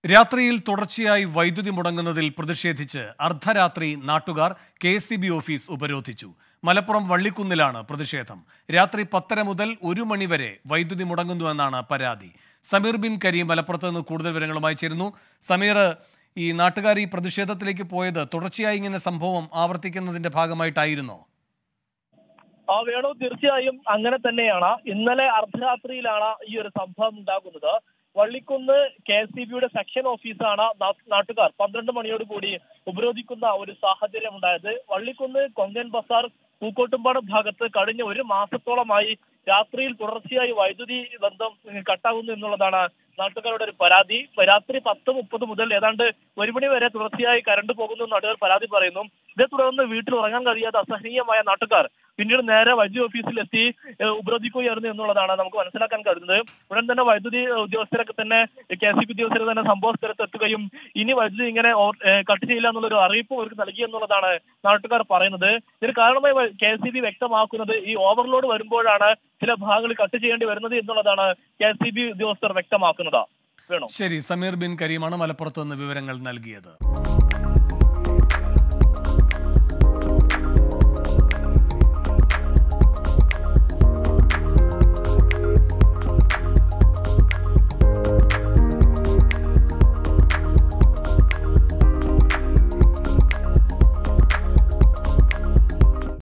രാത്രിയിൽ തുടർച്ചയായി വൈദ്യുതി മുടങ്ങുന്നതിൽ പ്രതിഷേധിച്ച് അർദ്ധരാത്രി നാട്ടുകാർ കെ.എസ്.ഇ.ബി. ഓഫീസ് ഉപരോധിച്ചു. മലപ്പുറം വള്ളിക്കുന്നിലാണ് പ്രതിഷേധം. രാത്രി 10:30 മുതൽ 1 മണി വരെ വൈദ്യുതി മുടങ്ങുന്നുവെന്നാണ് പരാതി. സമീർ ബിൻ കരീം മലപ്പുറത്ത് നിന്ന് കൂടുതൽ വിവരങ്ങളുമായി ചേരുന്നു. സമീർ, ഈ നാട്ടുകാർ ഈ പ്രതിഷേധത്തിലേക്ക് പോയത് തുടർച്ചയായി ഇങ്ങനെ സംഭവം ആവർത്തിക്കുന്നതിന്റെ ഭാഗമായിട്ടായിരുന്നോ? വേണു, തീർച്ചയായും അങ്ങനെ തന്നെയാണ്. ഇന്നലെ അർദ്ധരാത്രിയിലാണ് ഈ ഒരു സംഭവം ഉണ്ടാകുന്നത്. വള്ളിക്കുന്ന് കെ.എസ്.ഇ.ബിയുടെ സെക്ഷൻ ഓഫീസാണ് നാട്ടുകാർ 12 മണിയോട് കൂടി ഉപരോധിക്കുന്ന ഒരു സാഹചര്യം ഉണ്ടായത്. വള്ളിക്കുന്ന് കൊങ്കൺ ബസാർ പൂക്കോട്ടുംപാടം ഭാഗത്ത് കഴിഞ്ഞ 1 മാസത്തോളമായി രാത്രിയിൽ തുടർച്ചയായി വൈദ്യുതി ബന്ധം കട്ടാകുന്നു എന്നുള്ളതാണ് നാട്ടുകാരുടെ ഒരു പരാതി. രാത്രി 10:30 മുതൽ ഏതാണ്ട് 1 മണി വരെ തുടർച്ചയായി കറണ്ട് പോകുന്നു നാട്ടുകാർ പരാതി പറയുന്നു. ഇതേ തുടർന്ന് വീട്ടിൽ ഉറങ്ങാൻ കഴിയാതെ അസഹനീയമായ നാട്ടുകാർ പിന്നീട് നേരെ വൈദ്യുതി ഓഫീസിൽ എത്തി ഉപരോധിക്കുകയായിരുന്നു എന്നുള്ളതാണ് നമുക്ക് മനസ്സിലാക്കാൻ കഴിയുന്നത്. ഉടൻ തന്നെ വൈദ്യുതി ഉദ്യോഗസ്ഥരൊക്കെ തന്നെ കെ.എസ്.ഇ.ബി. ഉദ്യോഗസ്ഥർ തന്നെ സംഭവ സ്ഥലത്ത് എത്തുകയും ഇനി വൈദ്യുതി ഇങ്ങനെ കട്ട് ചെയ്യില്ല എന്നുള്ളൊരു അറിയിപ്പ് അവർക്ക് നൽകി എന്നുള്ളതാണ് നാട്ടുകാർ പറയുന്നത്. ഇതിന് കാരണമായി കെ.എസ്.ഇ.ബി. വ്യക്തമാക്കുന്നത് ഈ ഓവർലോഡ് വരുമ്പോഴാണ് ചില ഭാഗങ്ങൾ കട്ട് ചെയ്യേണ്ടി വരുന്നത് എന്നുള്ളതാണ് കെ.എസ്.ഇ.ബി. ഉദ്യോഗസ്ഥർ വ്യക്തമാക്കുന്നത്. ശരി, സമീർ ബിൻ കരീമാണ് മലപ്പുറത്ത് നിന്ന് വിവരങ്ങൾ നൽകിയത്.